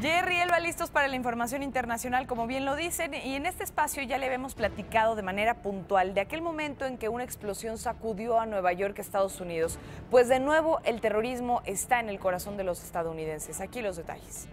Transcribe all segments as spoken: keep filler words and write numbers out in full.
Jerry, Elba, listos para la información internacional, como bien lo dicen, y en este espacio ya le habíamos platicado de manera puntual de aquel momento en que una explosión sacudió a Nueva York, Estados Unidos. Pues de nuevo el terrorismo está en el corazón de los estadounidenses. Aquí los detalles.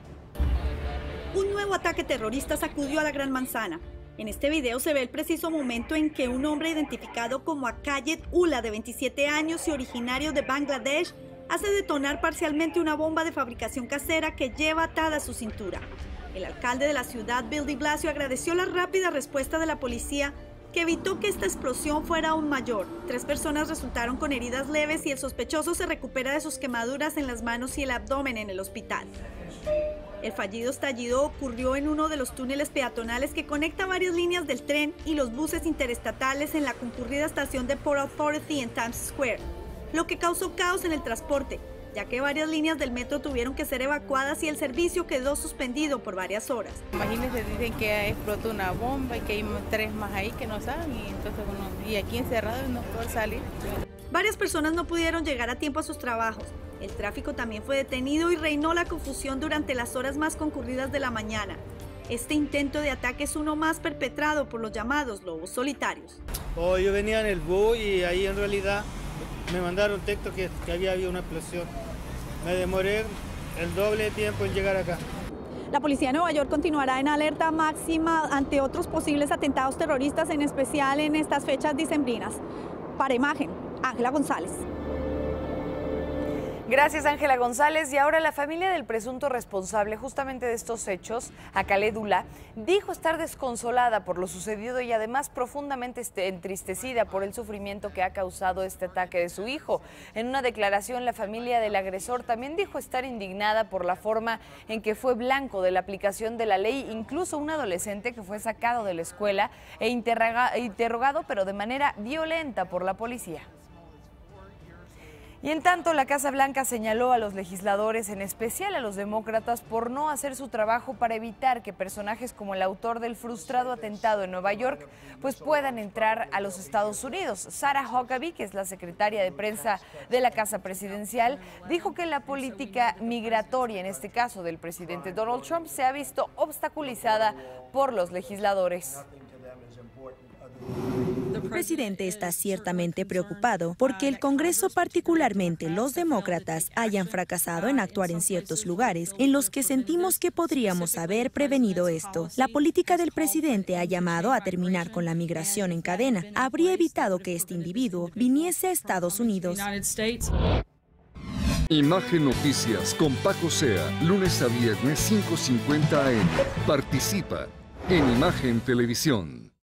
Un nuevo ataque terrorista sacudió a la Gran Manzana. En este video se ve el preciso momento en que un hombre identificado como Akayed Ullah, de veintisiete años y originario de Bangladesh, hace detonar parcialmente una bomba de fabricación casera que lleva atada a su cintura. El alcalde de la ciudad, Bill de Blasio, agradeció la rápida respuesta de la policía que evitó que esta explosión fuera aún mayor. Tres personas resultaron con heridas leves y el sospechoso se recupera de sus quemaduras en las manos y el abdomen en el hospital. El fallido estallido ocurrió en uno de los túneles peatonales que conecta varias líneas del tren y los buses interestatales en la concurrida estación de Port Authority en Times Square, lo que causó caos en el transporte, ya que varias líneas del metro tuvieron que ser evacuadas y el servicio quedó suspendido por varias horas. Imagínense, dicen que explotó una bomba y que hay tres más ahí que no saben, y entonces uno, y aquí encerrado y no poder salir. Varias personas no pudieron llegar a tiempo a sus trabajos. El tráfico también fue detenido y reinó la confusión durante las horas más concurridas de la mañana. Este intento de ataque es uno más perpetrado por los llamados lobos solitarios. Oh, yo venía en el bus y ahí en realidad me mandaron texto que, que había habido una explosión. Me demoré el doble de tiempo en llegar acá. La policía de Nueva York continuará en alerta máxima ante otros posibles atentados terroristas, en especial en estas fechas dicembrinas. Para Imagen, Ángela González. Gracias, Ángela González. Y ahora la familia del presunto responsable justamente de estos hechos, Akayed Ullah, dijo estar desconsolada por lo sucedido y además profundamente entristecida por el sufrimiento que ha causado este ataque de su hijo. En una declaración, la familia del agresor también dijo estar indignada por la forma en que fue blanco de la aplicación de la ley, incluso un adolescente que fue sacado de la escuela e interrogado, pero de manera violenta, por la policía. Y en tanto, la Casa Blanca señaló a los legisladores, en especial a los demócratas, por no hacer su trabajo para evitar que personajes como el autor del frustrado atentado en Nueva York pues puedan entrar a los Estados Unidos. Sarah Huckabee, que es la secretaria de prensa de la Casa Presidencial, dijo que la política migratoria, en este caso del presidente Donald Trump, se ha visto obstaculizada por los legisladores. El presidente está ciertamente preocupado porque el Congreso, particularmente los demócratas, hayan fracasado en actuar en ciertos lugares en los que sentimos que podríamos haber prevenido esto. La política del presidente ha llamado a terminar con la migración en cadena. Habría evitado que este individuo viniese a Estados Unidos. Imagen Noticias con Paco Sea, lunes a viernes cinco cincuenta a eme. Participa en Imagen Televisión.